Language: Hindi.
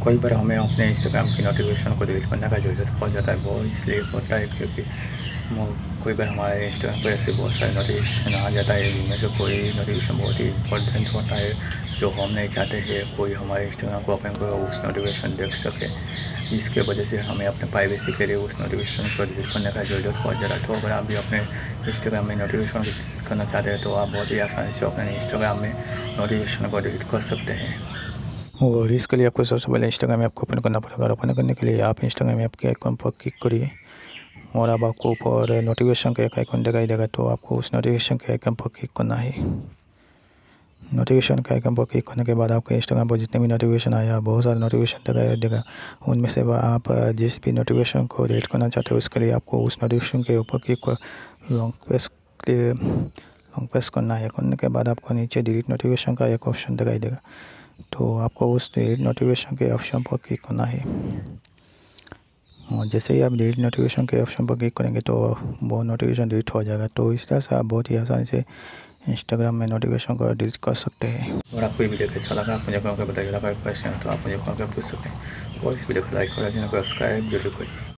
कई बार हमें अपने इंस्टाग्राम की नोटिफिकेशन को डिलीट करने का ज़रूरत पड़ जाता है। वो इसलिए होता है क्योंकि कोई बार हमारे इंस्टाग्राम पर ऐसे बहुत सारे नोटिफिकेशन आ जाता है, जिनमें से कोई नोटिफिकेशन बहुत ही इंपॉर्टेंट होता है जो हम नहीं चाहते हैं कोई हमारे इंस्टाग्राम को ओपन कर उस नोटिफिकेशन देख सके। इसके वजह से हमें अपने प्राइवेसी के लिए उस नोटिफिकेशन को डिलीट करने का ज़रूरत पड़ जाता है। तो अगर आप भी अपने इंस्टाग्राम में नोटिफिकेशन डिलीट करना चाहते हैं तो आप बहुत ही आसानी से अपने इंस्टाग्राम में नोटिफिकेशन को डिलीट कर सकते हैं। और इसके लिए आपको सबसे पहले इंस्टाग्राम ऐप को ओपन करना पड़ेगा। ओपन करने के लिए आप इंस्टाग्राम ऐप के आइकन पर क्लिक करिए और अब आपको ऊपर नोटिफिकेशन का एक आइकन दिखाई देगा, तो आपको उस नोटिफिकेशन के आइकन पर क्लिक करना है। नोटिफिकेशन के आइकन पर क्लिक करने के बाद आपके इंस्टाग्राम पर जितने भी नोटिफिकेशन आया, बहुत सारे नोटिफिकेशन दिखाई देगा। उनमें से आप जिस भी नोटिफिकेशन को डिलीट करना चाहते हो उसके लिए आपको उस नोटिफिकेशन के ऊपर क्लिक कर लॉन्ग प्रेस करना है। करने के बाद आपको नीचे डिलीट नोटिफिकेशन का एक ऑप्शन दिखाई देगा, तो आपको उस डिलीट नोटिफिकेशन के ऑप्शन पर क्लिक करना है। और जैसे ही आप डिलीट नोटिफिकेशन के ऑप्शन पर क्लिक करेंगे तो वो नोटिफिकेशन डिलीट हो जाएगा। तो इस तरह से आप बहुत ही आसानी से इंस्टाग्राम में नोटिफिकेशन को डिलीट कर सकते हैं। और आपको ये वीडियो कैसा लगा आप मुझे कमेंट करके बताइएगा। कोई क्वेश्चन है तो आप मुझे कमेंट कर पूछ सकते हैं और इस वीडियो को लाइक और सब्सक्राइब जरूर करिए।